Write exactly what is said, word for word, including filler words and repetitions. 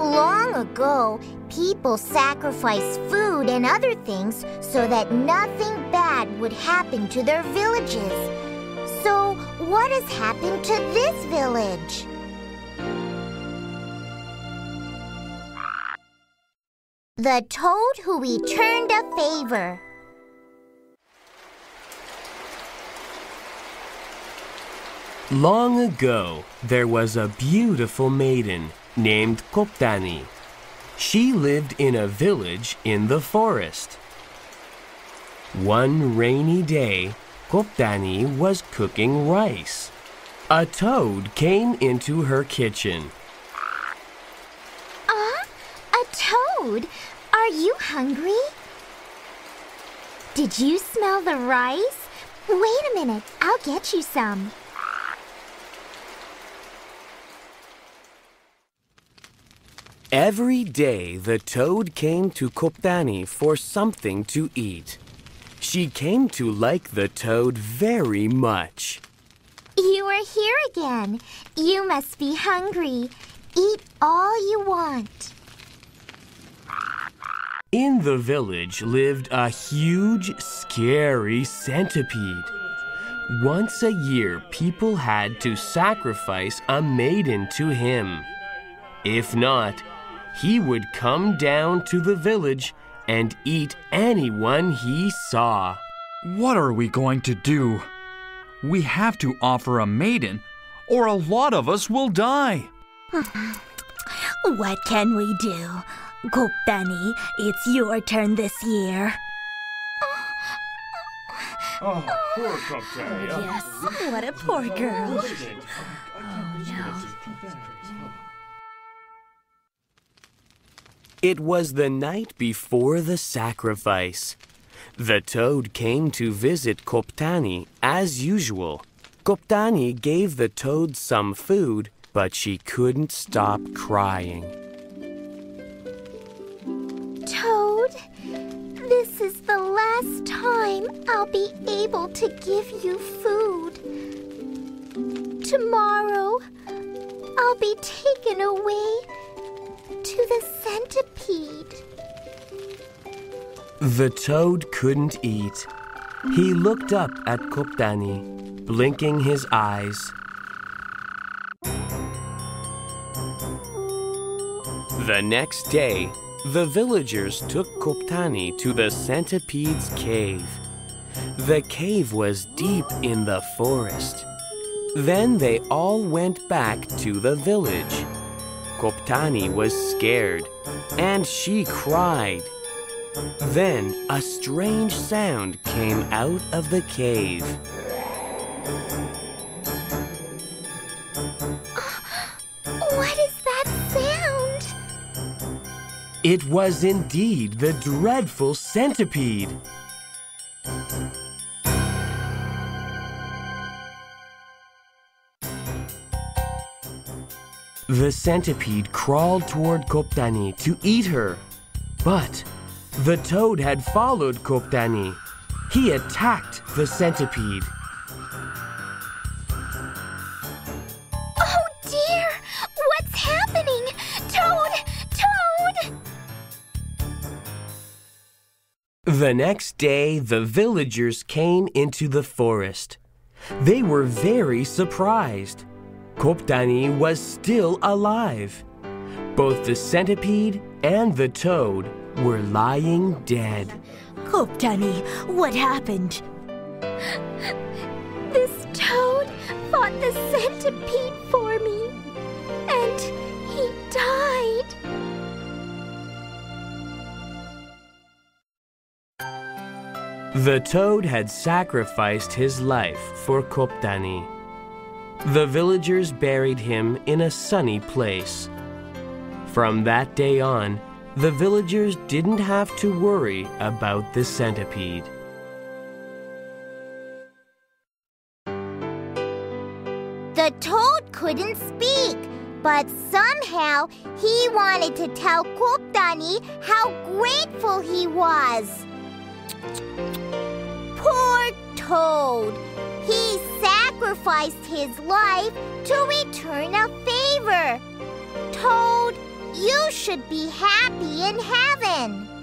Long ago, people sacrificed food and other things so that nothing bad would happen to their villages. So, what has happened to this village? The toad who returned a favor. Long ago, there was a beautiful maiden named Koptani. She lived in a village in the forest. One rainy day, Koptani was cooking rice. A toad came into her kitchen. Uh, a toad? Are you hungry? Did you smell the rice? Wait a minute, I'll get you some. Every day, the toad came to Koptani for something to eat. She came to like the toad very much. You are here again. You must be hungry. Eat all you want. In the village lived a huge, scary centipede. Once a year, people had to sacrifice a maiden to him. If not, he would come down to the village and eat anyone he saw. What are we going to do? We have to offer a maiden, or a lot of us will die. What can we do? Koptani, it's your turn this year. Oh, poor Koptani. Yes, what a poor girl. Oh, no. It was the night before the sacrifice. The toad came to visit Koptani as usual. Koptani gave the toad some food, but she couldn't stop crying. Toad, this is the last time I'll be able to give you food. Tomorrow, I'll be taken away to the centipede. The toad couldn't eat. He looked up at Koptani, blinking his eyes. The next day, the villagers took Koptani to the centipede's cave. The cave was deep in the forest. Then they all went back to the village. Koptani was scared, and she cried. Then a strange sound came out of the cave. What is that sound? It was indeed the dreadful centipede. The centipede crawled toward Koptani to eat her. But the toad had followed Koptani. He attacked the centipede. Oh dear! What's happening? Toad! Toad! The next day, the villagers came into the forest. They were very surprised. Koptani was still alive. Both the centipede and the toad were lying dead. Koptani, what happened? This toad fought the centipede for me, and he died. The toad had sacrificed his life for Koptani. The villagers buried him in a sunny place. From that day on, the villagers didn't have to worry about the centipede. The toad couldn't speak, but somehow he wanted to tell Koptani how grateful he was. Poor toad! He sacrificed his life to return a favor. Toad, you should be happy in heaven.